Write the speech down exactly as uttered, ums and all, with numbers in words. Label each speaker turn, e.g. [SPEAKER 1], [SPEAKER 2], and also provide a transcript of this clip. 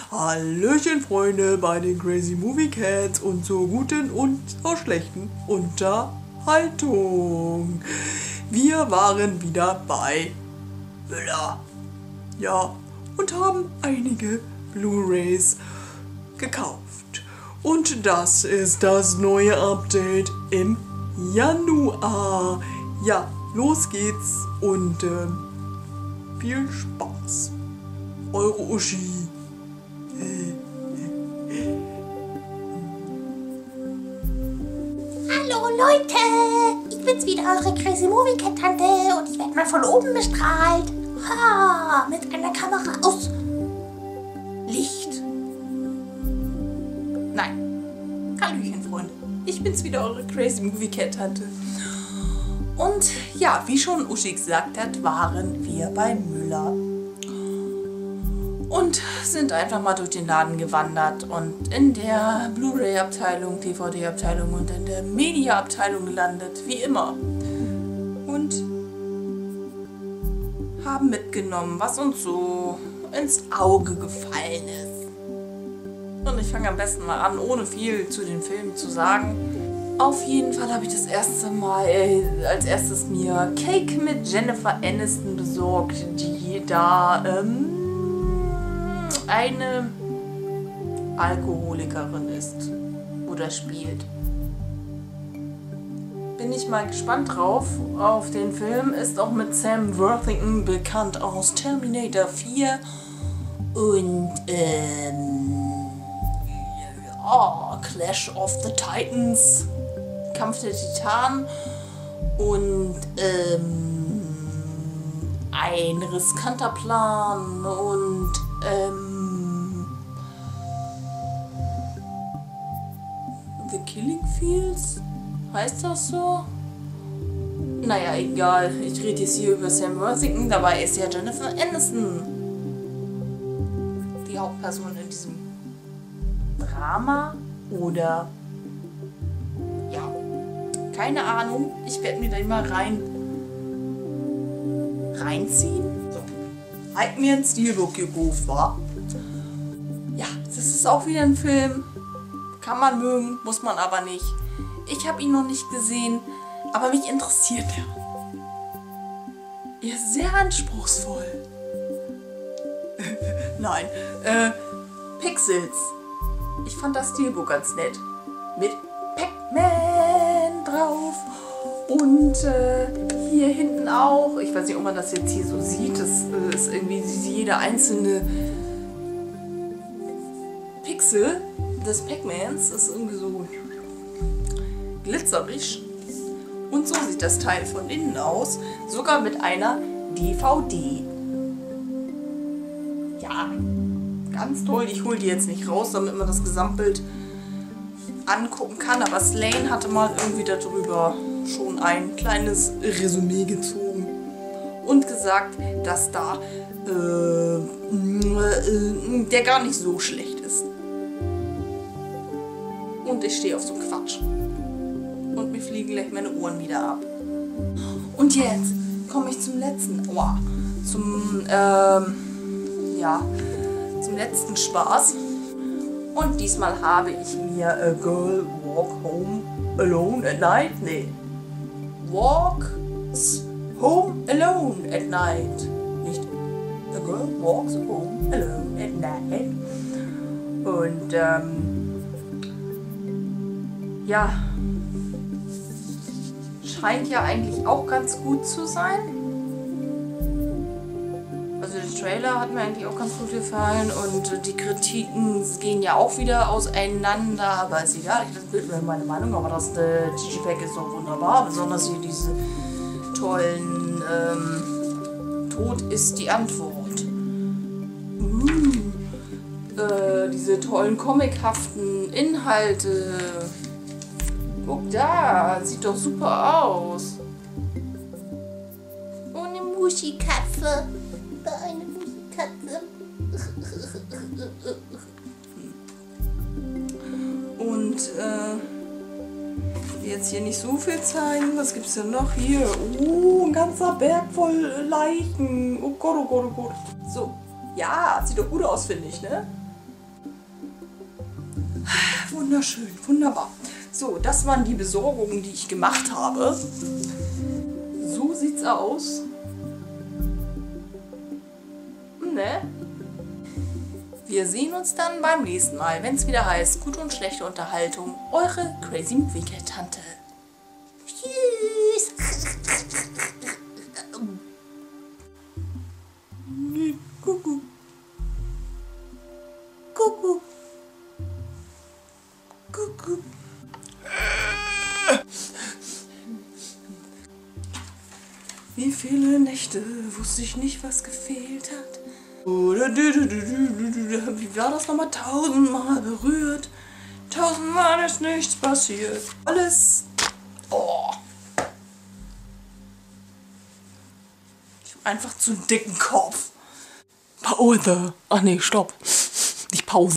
[SPEAKER 1] Hallöchen Freunde bei den Crazy Movie Cats und zur guten und zur schlechten Unterhaltung. Wir waren wieder bei Müller, ja, und haben einige Blu-rays gekauft. Und das ist das neue Update im Januar. Ja, los geht's und äh, viel Spaß. Eure Uschi.
[SPEAKER 2] Hallo Leute, ich bin's wieder, eure Crazy Movie Cat Tante, und ich werde mal von oben bestrahlt. Ha, mit einer Kamera aus Licht.
[SPEAKER 1] Nein, Hallöchen Freunde, ich bin's wieder, eure Crazy Movie Cat Tante. Und ja, wie schon Uschi gesagt hat, waren wir bei Müller. Und sind einfach mal durch den Laden gewandert und in der Blu-ray-Abteilung, D V D-Abteilung und in der Media-Abteilung gelandet, wie immer. Und haben mitgenommen, was uns so ins Auge gefallen ist. Und ich fange am besten mal an, ohne viel zu den Filmen zu sagen. Auf jeden Fall habe ich das erste Mal äh, als erstes mir Cake mit Jennifer Aniston besorgt, die da ähm, eine Alkoholikerin ist oder spielt. Bin ich mal gespannt drauf auf den Film. Ist auch mit Sam Worthington, bekannt aus Terminator vier und ähm, oh, Clash of the Titans, Kampf der Titanen und ähm, ein riskanter Plan und ähm, The Killing Fields? Heißt das so? Naja, egal. Ich rede jetzt hier über Sam Worthington. Dabei ist ja Jennifer Aniston die Hauptperson in diesem Drama. Oder ja, keine Ahnung. Ich werde mir da mal rein reinziehen. So. Halt mir ein Steelbook gekauft, wa? Ja, das ist auch wieder ein Film. Kann man mögen, muss man aber nicht. Ich habe ihn noch nicht gesehen, aber mich interessiert er. Er ist sehr anspruchsvoll. Nein, äh, Pixels. Ich fand das Steelbook ganz nett. Mit Pac-Man drauf. Und äh, hier hinten auch. Ich weiß nicht, ob man das jetzt hier so sieht. Das äh, ist irgendwie jeder einzelne Pixel des Pac-Mans ist irgendwie so glitzerig. Und so sieht das Teil von innen aus. Sogar mit einer D V D. Ja, ganz toll. Ich hole die jetzt nicht raus, damit man das Gesamtbild angucken kann. Aber Slane hatte mal irgendwie darüber schon ein kleines Resümee gezogen. Und gesagt, dass da äh, äh, der gar nicht so schlecht ist. Und ich stehe auf so Quatsch. Und mir fliegen gleich meine Ohren wieder ab. Und jetzt komme ich zum letzten, aua, zum, ähm, ja, zum letzten Spaß. Und diesmal habe ich mir A Girl Walk Home Alone at Night, nee, Walks Home Alone at Night. Nicht A Girl Walks Home Alone at Night. Und, ähm, ja, scheint ja eigentlich auch ganz gut zu sein. Also der Trailer hat mir eigentlich auch ganz gut gefallen und die Kritiken gehen ja auch wieder auseinander, aber ist egal, das Bild wäre meine Meinung, aber das äh, Digipack ist doch wunderbar, besonders hier diese tollen ähm, Tod ist die Antwort. Uh, äh, diese tollen comichaften Inhalte. Guck da, sieht doch super aus.
[SPEAKER 2] Ohne Muschikatze. Da eine Muschikatze.
[SPEAKER 1] Und äh, jetzt hier nicht so viel zeigen. Was gibt's denn noch hier? Oh, ein ganzer Berg voll Leichen. Oh Gott, oh Gott, oh Gott. So, ja, sieht doch gut aus, finde ich, ne? Wunderschön, wunderbar. So, das waren die Besorgungen, die ich gemacht habe. So sieht's aus. Ne? Wir sehen uns dann beim nächsten Mal, wenn es wieder heißt, gute und schlechte Unterhaltung. Eure Crazy Movie Cat Tante.
[SPEAKER 2] Tschüss.
[SPEAKER 1] Kuckuck. Kuckuck. Kuckuck. Wie viele Nächte wusste ich nicht, was gefehlt hat. Wie war das nochmal? Tausendmal berührt. Tausendmal ist nichts passiert. Alles. Oh. Ich hab einfach zu dicken Kopf. Pause. Ach nee, stopp. Nicht Pause.